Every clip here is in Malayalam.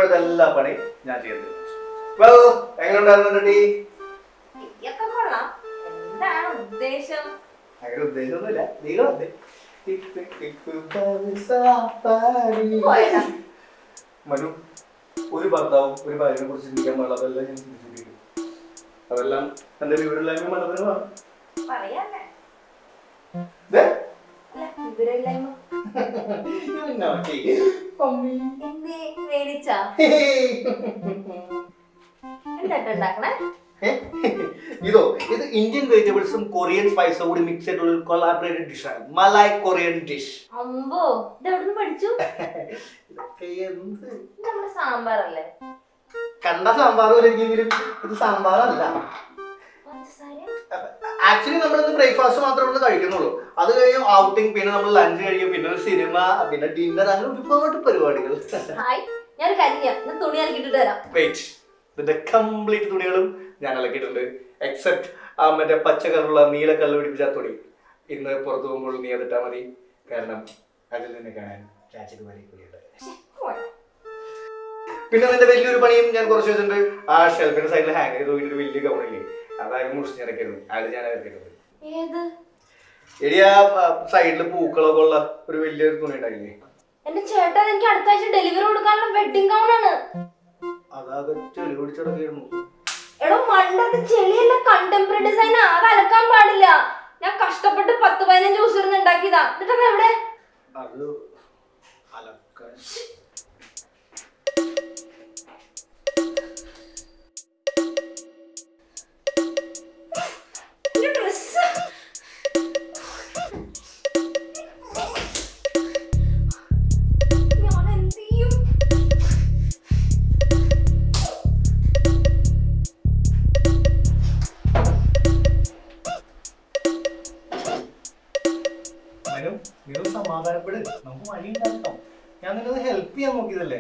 ഇപ്പോഴത്തെ എല്ലാ പണി ഞാൻ ചെയ്യുന്നത്. എങ്ങനെയുണ്ടായിരുന്നു ടീ? എന്താണ് ഉദ്ദേശം? അങ്ങനെ ഉദ്ദേശമൊന്നുമില്ല. മനു, ഒരു ഭർത്താവും ഒരു ഭാര്യനെ കുറിച്ച് ചിന്തിക്കാൻ പാടില്ല. അതെല്ലാം ഞാൻ ചിന്തിച്ചിരിക്കും. അതെല്ലാം എന്റെ വിവരമില്ലായ്മ മനസ്സിലാണ്. ഇതോ ഇത് ഇന്ത്യൻ വെജിറ്റബിൾസും കൊറിയൻ സ്പൈസും കൂടി മിക്സ് ആയിട്ടുള്ള ഒരു കൊളാബറേറ്റഡ് ഡിഷാണ്. Malay Korean dish. അമ്പോ, ഇതെവിടുന്ന് പഠിച്ചു? സാമ്പാറല്ലേ? കണ്ട സാമ്പാറും ഇത് സാമ്പാറല്ല. ആക്ച്വലി നമ്മളിന്ന് ബ്രേക്ക്ഫാസ്റ്റ് മാത്രമേ ഇവിടുന്ന് കഴിക്കുന്നുള്ളൂ. അത് കഴിഞ്ഞ് ഔട്ടിങ്, പിന്നെ നമ്മൾ ലഞ്ച് കഴിക്കും, പിന്നെ ഒരു സിനിമ, പിന്നെ ഡിന്നർ, അങ്ങനെ ഒരുപാട് പരിപാടികൾ. വെയിറ്റ്, ഇതിന്റെ കംപ്ലീറ്റ് തുണികളും ഞാൻ അലക്കിയിട്ടുണ്ട്. എക്സെപ്റ്റ് ആ മറ്റേ പച്ച കളറുള്ള നീല കല്ല് പിടിപ്പിച്ച തുണി. ഇന്ന് പുറത്തു പോകുമ്പോൾ നീ അതിട്ടാ മതി. കാരണം അതിൽ നിന്ന് കാണാൻ രാജകുമാരിക്കുണ്ട്. പിന്നെ നിന്റെ വലിയൊരു പണിയും ഞാൻ കുറച്ച് വെച്ചിട്ടുണ്ട്. ആ ഷെൽഫിന്റെ സൈഡിൽ ഹാങ് ചെയ്ത് ഒരു വലിയ ഗൗണില്ലേ, അതായത് മുറിച്ച് ഞാനൊക്കെയായിരുന്നു. അത് ഞാൻ ഇറക്കിയിട്ടുണ്ട്. എടി ആ സൈഡില് പൂക്കളൊക്കെ ഉള്ള ഒരു വലിയൊരു തുണി ഉണ്ടായില്ലേ? എന്റെ ചേട്ടൻ എനിക്ക് അടുത്ത ആഴ്ച ഡെലിവറി കൊടുക്കാനുള്ള വെഡിങ് ഗൗൺ ആണ്. അതാകെ ചെളി പിടിച്ചടക്കായിരുന്നു. എടോ മണ്ടത് ചെളിയല്ല, കണ്ടംപററി ഡിസൈൻ. അത് അലക്കാൻ പാടില്ല. ഞാൻ കഷ്ടപ്പെട്ട് 10-15 ദിവസം ഇരുന്ന് ഉണ്ടാക്കിയതാ. എന്നിട്ട് എവിടെ? അത് അലക്കാൻ സമാധാനപ്പെട്. നമുക്ക് വഴി ഉണ്ടാക്കാം. ഞാൻ നിന്നെ ഹെൽപ്പ് ചെയ്യാൻ നോക്കിയതല്ലേ.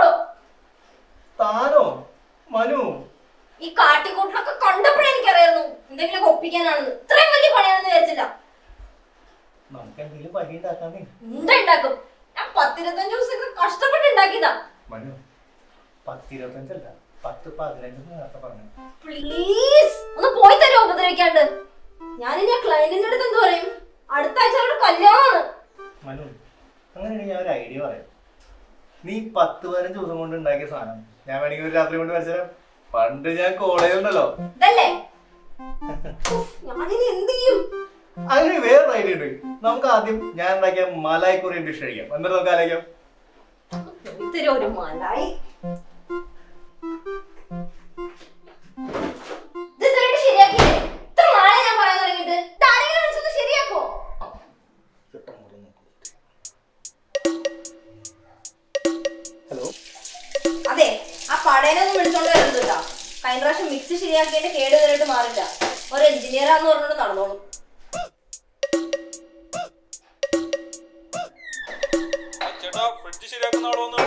താനോ മനു? ഈ കാട്ടിക്കൂട്ടിലൊക്കെ കണ്ടപ്പോഴേ എനിക്കറിയായിരുന്നു എന്തെങ്കിലും ഒപ്പിക്കാനാണെന്ന്. ഇത്രയും വലിയ പണിയാണെന്ന് വിചാരിച്ചില്ല. നമുക്ക് എന്തെങ്കിലും വഴി ഉണ്ടാക്കാന്നേ. ഉണ്ടാക്കും. ഞാൻ 10-25 ദിവസം കഷ്ടപ്പെട്ട് ഉണ്ടാക്കിയതാ. മനു 10-25 അല്ല, 10-15 നേരത്തെ പറഞ്ഞു. പ്ലീസ് ഒന്ന് പോയി തരുമോ ഉപദ്രവിക്കാണ്ട്? ഞാനിനി ആ ക്ലയന്റിന്റെ അടുത്ത് എന്ത് പറയും? അടുത്ത ആഴ്ച അവരുടെ കല്യാണമാണ്. മനു, അങ്ങനെയാണെങ്കിൽ ഞാൻ ഒരു ഐഡിയ പറയാം. നീ 10-15 ദിവസം കൊണ്ട് ഉണ്ടാക്കിയ സാധനം ഞാൻ വേണമെങ്കിൽ ഒരു രാത്രി കൊണ്ട് വരച്ചാൽ. പണ്ട് ഞാൻ കോളേജിലുണ്ടല്ലോ. അങ്ങനെ വേറൊരു ഐഡിയ ഉണ്ട്. നമുക്ക് ആദ്യം ഞാൻ ഉണ്ടാക്കിയ മലായ് കൊറിയൻ ഡിഷ് കഴിക്കാം. എന്നിട്ട് നമുക്ക് ആലോചിക്കാം. അതെ, ആ പടേനൊന്നും വിളിച്ചോണ്ട് വരുന്നത് കേട്ടോ. കഴിഞ്ഞ പ്രാവശ്യം മിക്സി ശരിയാക്കിയതിന്റെ കേട് വരായിട്ട് മാറില്ല. ഒരു എഞ്ചിനീയറാന്ന് പറഞ്ഞോണ്ട് നടന്നോളൂ. ചേട്ടാ ഫ്രിഡ്ജ് ശരിയാക്കുന്ന ആളോന്ന്